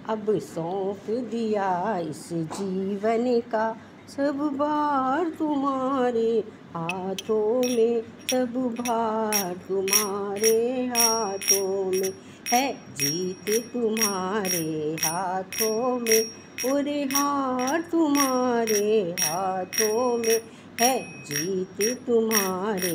अब सौंप दिया इस जीवन का सब भार तुम्हारे हाथों में, सब भार तुम्हारे हाथों में है, जीत तुम्हारे हाथों में और हार तुम्हारे हाथों में है, जीत तुम्हारे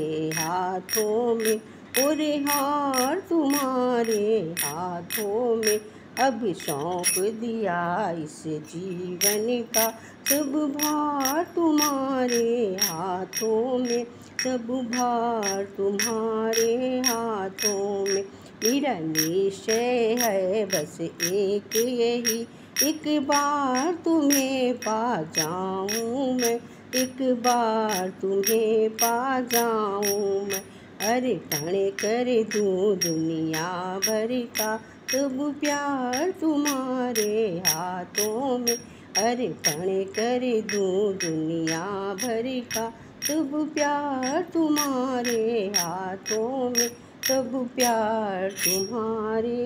हाथों में और हार तुम्हारे हाथों में। अब सौंप दिया इस जीवन का सब भार तुम्हारे हाथों में, सब भार तुम्हारे हाथों में। मेरा निश्चय है बस एक यही, एक बार तुम्हें पा जाऊं मैं, एक बार तुम्हें पा जाऊं मैं। अर्पण कर दूं दुनिया भर का सब प्यार तुम्हारे हाथों में, अर्पण कर दूं दुनिया भर का सब प्यार तुम्हारे हाथों में, सब प्यार तुम्हारे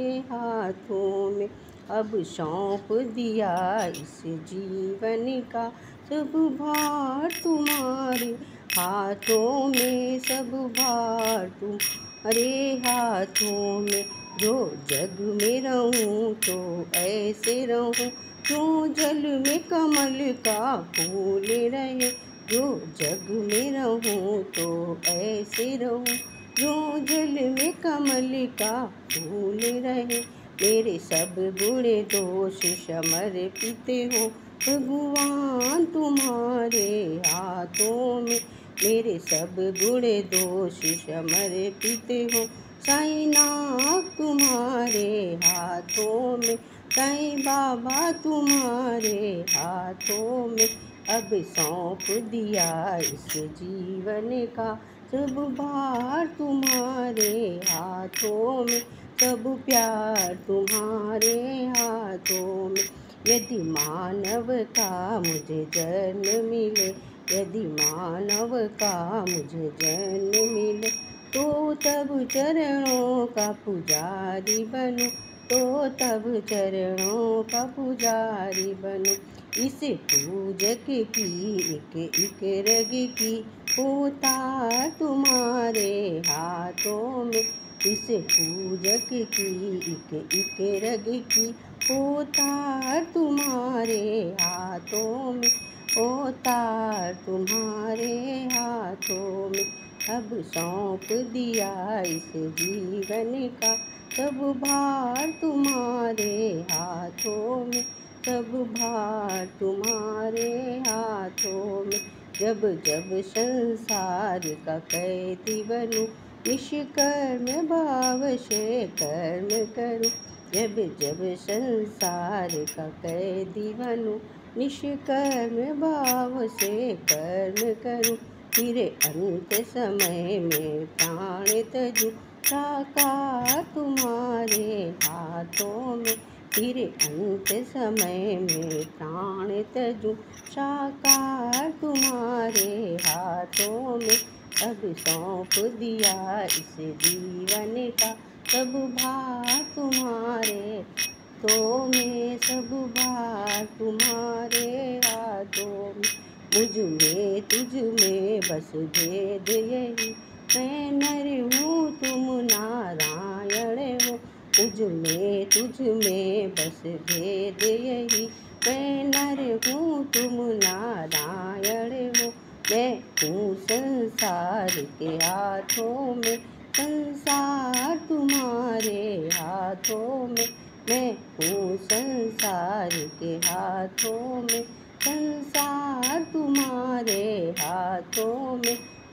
हाथों में। अब सौंप दिया इस जीवन का सब भार तुम्हारे हाथों में, सब भार तुम्हारे हाथों में। जो जग में रहूं तो ऐसे रहूं, जो जल में कमल का फूल रहे, जो जग में रहूं तो ऐसे रहूं, जो जल में कमल का फूल रहे। मेरे सब गुण दोष समर्पित हो भगवान तुम्हारे हाथों में, मेरे सब गुण दोष समर्पित हो साईनाथ तुम्हारे हाथों में, साईं बाबा तुम्हारे हाथों में। अब सौंप दिया इस जीवन का सब भार तुम्हारे हाथों में, सब प्यार तुम्हारे हाथों में। यदि मानव का मुझे जन्म मिले, यदि मानव का मुझे जन्म मिले, तो तब चरणों का पुजारी बनूं, तो तब चरणों का पुजारी बनूं। इस पूजक की एक रग की होता तुम्हारे हाथों में, इस पूजक की एक रग की होता तुम्हारे हाथों में, होता तुम्हारे हाथों में। अब सौंप दिया इस जीवन का सब भार तुम्हारे हाथों में, सब भार तुम्हारे हाथों में। जब जब संसार का कैदी बनूं, निष्कर्म भाव से कर्म करूं, जब जब संसार का कैदी बनूं, निष्कर्म भाव से कर्म करूं। फिर अंत समय में प्राण तजूं, साकार तुम्हारे हाथों में, फिर अंत समय में प्राण तजूं, साकार तुम्हारे हाथों में। अब सौंप दिया इस जीवन का सब भार तुम्हारे हाथों में, सब भार तुम्हारे हाथों में। मुझ में तुझ में बस भेद यही, मैं नर हूँ तुम नारायण हो, मुझ में तुझ में बस भेद यही, मैं नर हूँ तुम नारायण हो। मैं हूँ संसार के हाथों में, संसार तुम्हारे हाथों में, मैं हूँ संसार के हाथों में, संसार तुम्हारे हाथों में,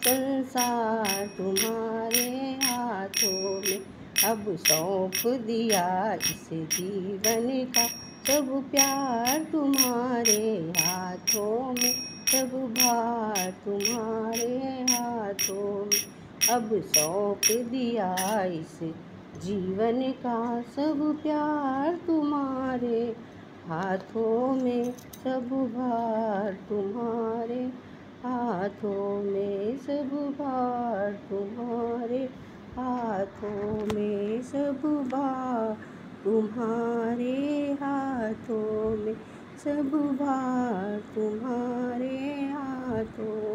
संसार तुम्हारे हाथों में। अब सौंप दिया इस जीवन का सब प्यार तुम्हारे हाथों में, सब भार तुम्हारे हाथों में। अब सौंप दिया इस जीवन का सब प्यार तुम्हारे हाथों में, सब भार तुम्हारे हाथों में, सब भार तुम्हारे हाथों में, सब भार तुम्हारे हाथ। सब भार तुम्हारे हाथों